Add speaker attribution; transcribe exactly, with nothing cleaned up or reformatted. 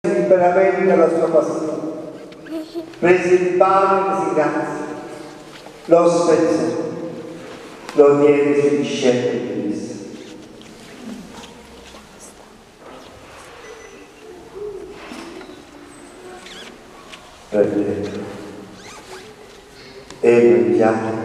Speaker 1: liberamente alla sua passione. Prese il pane, si grazie, lo spezzò, lo diede sui discepoli e disse: prendete e mangiate,